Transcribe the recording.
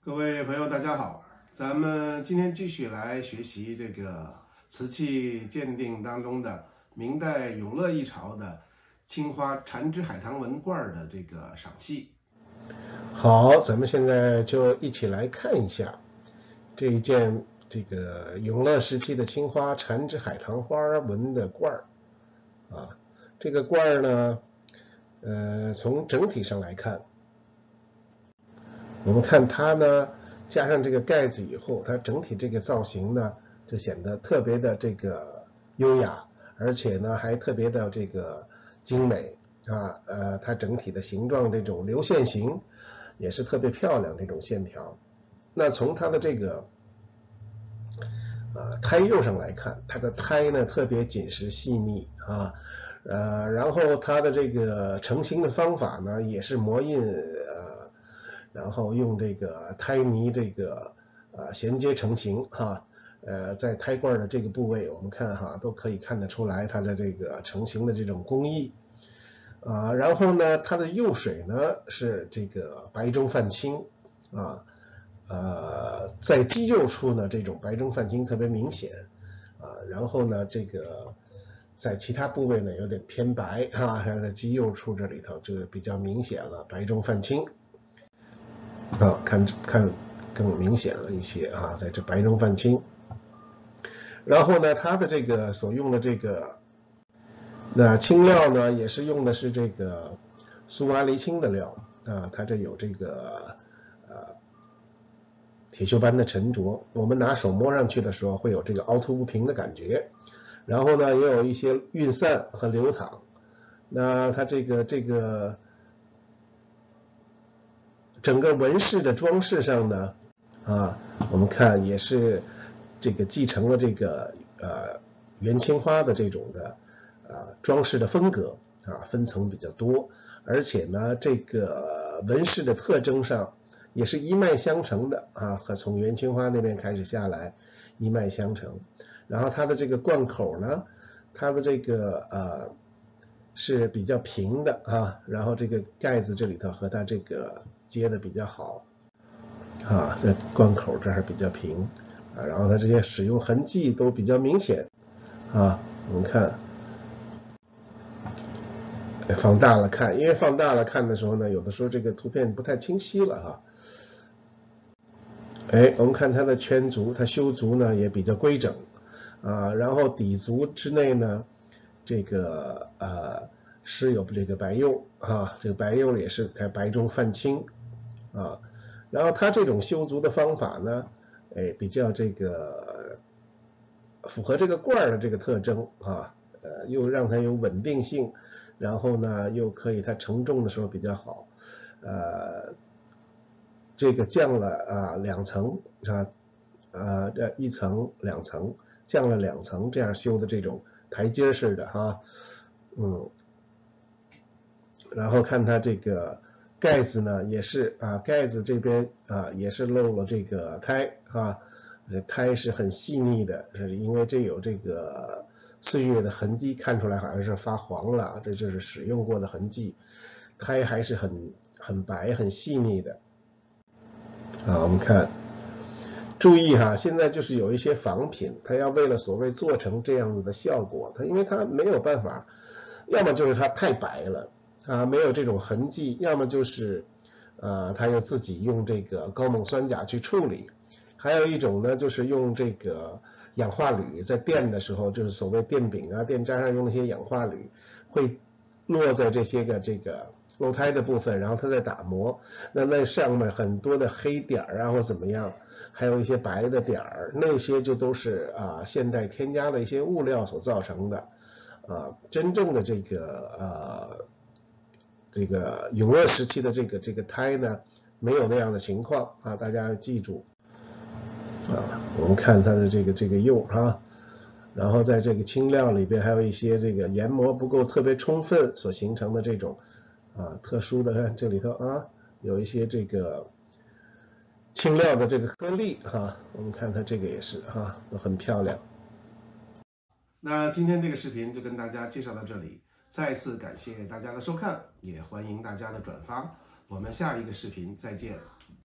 各位朋友，大家好，咱们今天继续来学习这个瓷器鉴定当中的明代永乐一朝的青花缠枝海棠纹罐的这个赏析。 好，咱们现在就一起来看一下这一件这个永乐时期的青花缠枝海棠花纹的罐儿啊。这个罐儿呢，从整体上来看，我们看它呢加上这个盖子以后，它整体这个造型呢就显得特别的这个优雅，而且呢还特别的这个精美啊。它整体的形状这种流线型也是特别漂亮，这种线条。那从它的这个胎釉上来看，它的胎呢特别紧实细腻啊。然后它的这个成型的方法呢也是磨印然后用这个胎泥这个衔接成型哈。在胎罐的这个部位，我们看哈都可以看得出来它的这个成型的这种工艺然后呢，它的釉水呢是这个白中泛青在基釉处呢，这种白中泛青特别明显然后呢，这个在其他部位呢有点偏白在基釉处这里头就比较明显了，白中泛青看更明显了一些在这白中泛青。然后呢，它的这个所用的这个青料呢，也是用的是这个苏麻离青的料它这有这个铁锈般的沉着，我们拿手摸上去的时候会有这个凹凸不平的感觉。然后呢，也有一些晕散和流淌。那它这个整个纹饰的装饰上呢我们看也是这个继承了这个元青花的这种的装饰的风格分层比较多，而且呢这个纹饰的特征上也是一脉相承的和从元青花那边开始下来一脉相承。然后它的这个罐口呢，它的这个是比较平的然后这个盖子这里头和它这个接的比较好这罐口这儿比较平然后它这些使用痕迹都比较明显我们看放大了看，因为放大了看的时候呢，有的时候这个图片不太清晰了我们看它的圈足，它修足呢也比较规整然后底足之内呢，这个是有这个白釉这个白釉也是白中泛青然后它这种修足的方法呢，比较这个符合这个罐的这个特征又让它有稳定性，然后呢又可以它承重的时候比较好这个降了2层这1层2层降了2层，这样修的这种台阶式的然后看它这个盖子呢也是盖子这边也是漏了这个胎这胎是很细腻的，是因为这有这个岁月的痕迹，看出来好像是发黄了，这就是使用过的痕迹。胎还是很白很细腻的我们看注意现在就是有一些仿品，它要为了所谓做成这样子的效果，它因为它没有办法，要么就是它太白了没有这种痕迹，要么就是它又自己用这个高锰酸钾去处理，还有一种呢就是用这个氧化铝，在电的时候就是所谓电饼电渣上用那些氧化铝会落在这些个这个漏胎的部分，然后它再打磨，那上面很多的黑点或怎么样，还有一些白的点那些就都是现代添加的一些物料所造成的真正的这个永乐时期的这个胎呢，没有那样的情况大家要记住我们看它的这个釉然后在这个青料里边还有一些这个研磨不够特别充分所形成的这种特殊的，看这里头有一些这个青料的这个颗粒我们看它这个也是都很漂亮。 那今天这个视频就跟大家介绍到这里，再次感谢大家的收看，也欢迎大家的转发，我们下一个视频再见。